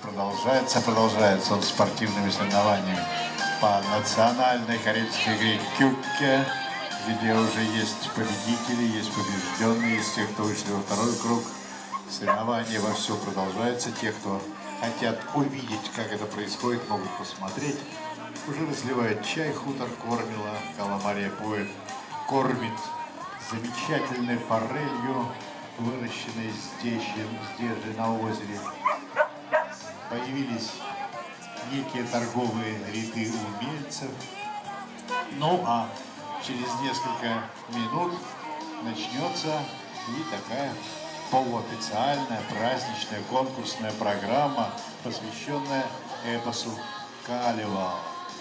Продолжается он спортивными соревнованиями по национальной карельской игре кюкке, где уже есть победители, есть побежденные, есть те, кто вышли во второй круг. Соревнования вовсю продолжаются. Те, кто хотят увидеть, как это происходит, могут посмотреть. Уже разливает чай, хутор Кормила, Каламария Поет кормит замечательной форелью, выращенной здесь же на озере. Появились некие торговые ряды умельцев. Ну а через несколько минут начнется и такая полуофициальная праздничная конкурсная программа, посвященная эпосу Калевал.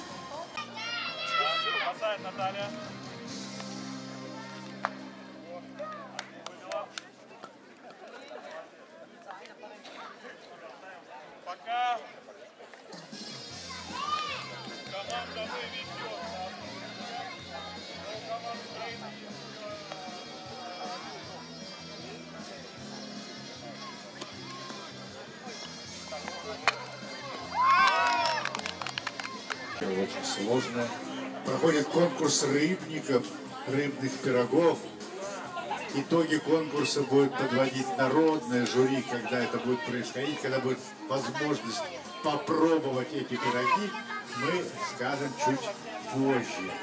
Наталья. Пока команда выведет. Очень сложно. Проходит конкурс рыбников, рыбных пирогов. Итоги конкурса будет подводить народное жюри, когда это будет происходить, когда будет возможность попробовать эти пироги, мы скажем чуть позже.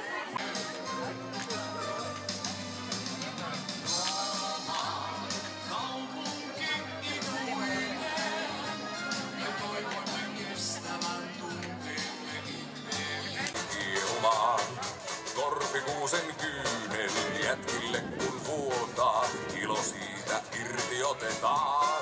Korpikuusen kyynel jätkille kun vuotaa, ilo siitä irti otetaan.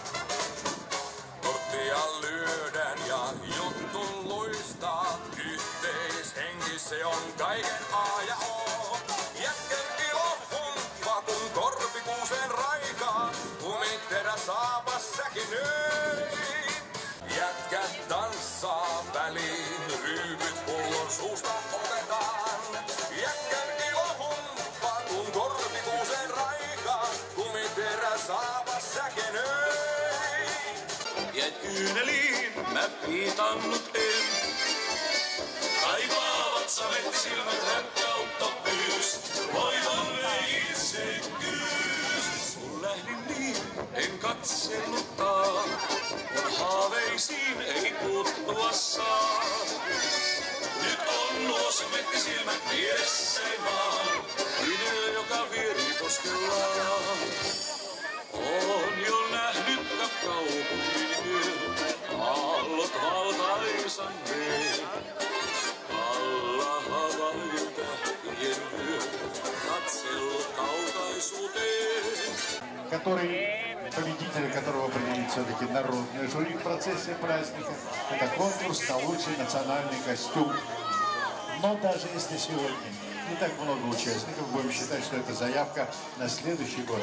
Korttia lyödään ja juttu luistaa, yhteishenki se on kaiken A ja O. Jätken ilo humppa kun korpikuusen raikaa, kumiterä saapas säkinöi. Jätkät tanssaa väliin, ryypyt pullon suusta otetaan. Jätkän ilo humppa, kun korpikuusen raika, kumiterä saapas säkenöi. Jäit kyyneliin, mä piitannut en. Kaivaavat samettisilmät rakkautta pyys, voiton itsekkyys. Kun lähdin niin, en katselluttaa, kun haaveisiin ei puuttua saa. Nyt on nuo samettisilmät mielessäni vaan, hynö joka vieri koskellaan. On jo nähnyt kaupungin yön, aallot valtaisan veen. Alla havain tähtien vyö, katsellut kaukaisuuteen. Победитель, которого определит все-таки народное жюри в процессе праздника, это конкурс на лучший национальный костюм. Но даже если сегодня не так много участников, будем считать, что это заявка на следующий год.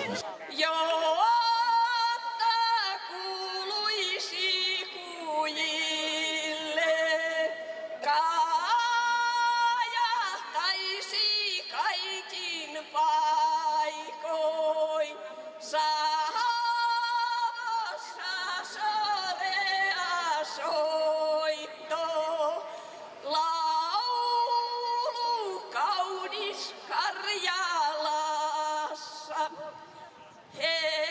Karjalassa. Hei!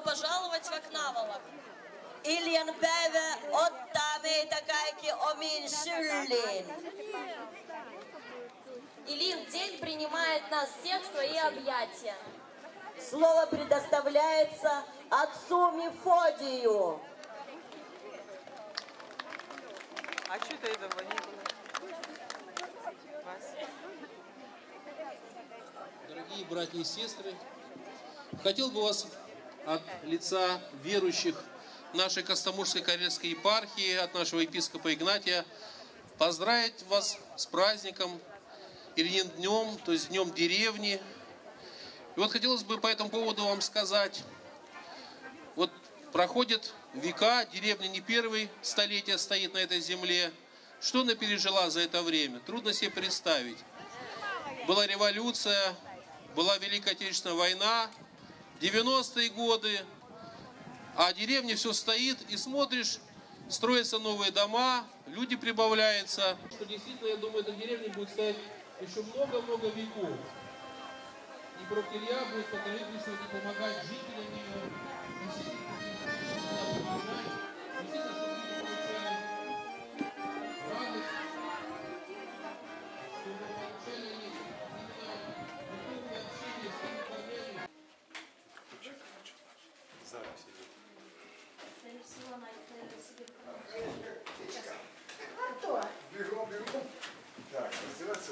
pожаловать в Aknavalla. Iljanpäivä ottaa meitä kaikki omiin sylliin. Ильин день принимает нас всех в свои объятия. Слово предоставляется отцу Мефодию. А что-то этого не было. Дорогие братья и сестры, хотел бы вас от лица верующих нашей Костомукшской Карельской епархии, от нашего епископа Игнатия, поздравить вас с праздником Ильин днем, то есть днем деревни. И вот хотелось бы по этому поводу вам сказать, вот проходят века, деревня не первое столетие стоит на этой земле. Что она пережила за это время? Трудно себе представить. Была революция, была Великая Отечественная война, 90-е годы, а деревня все стоит, и смотришь, строятся новые дома, люди прибавляются. Что действительно, я думаю, эта деревня будет стоять еще много-много веков. И пророк Илья будет покровительствовать и помогать жителям ее. Бегом. Так, раздеваться.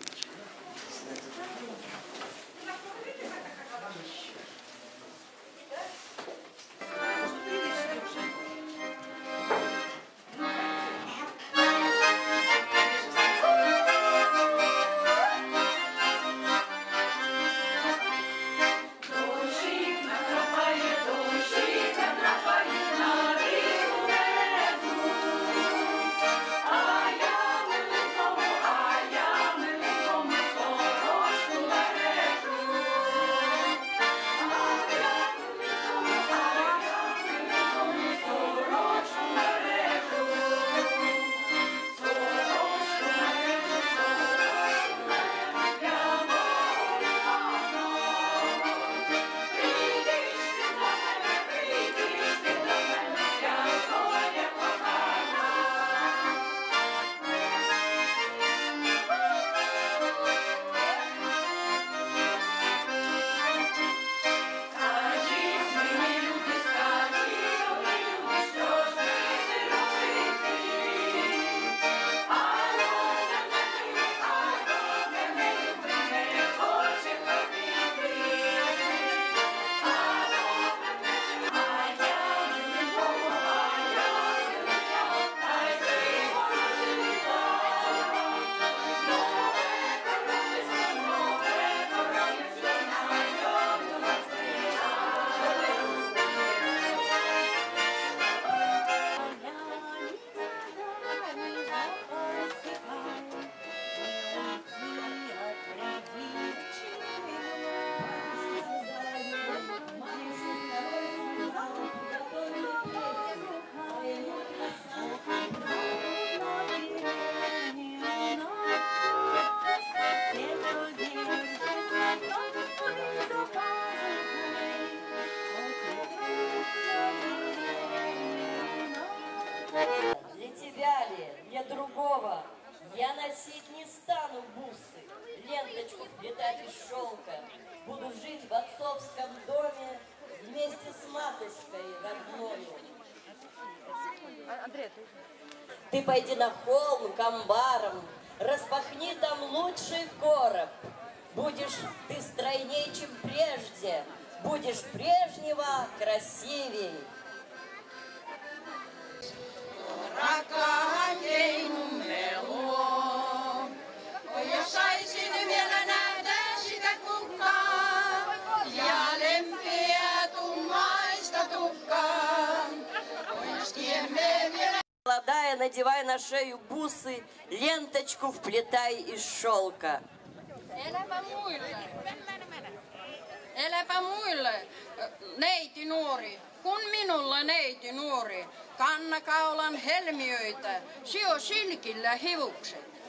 Для другого я носить не стану бусы, ленточку вплетать из шелка. Буду жить в отцовском доме вместе с матушкой родною. Ты пойди на холм к амбарам, распахни там лучший короб. Будешь ты стройней, чем прежде, будешь прежнего красивей. Rakkain meluo, jos saisin vielä nähdä sitä kukkaa ja lempeää tummaista tukkaa, jos tiemme vielä. Молодая, надевай на шею бусы, ленточку вплетай из шелка. Eläpä muille, neiti nuori, kun minulla neiti nuori, kannakaulan helmiöitä, sio silkillä hivukset.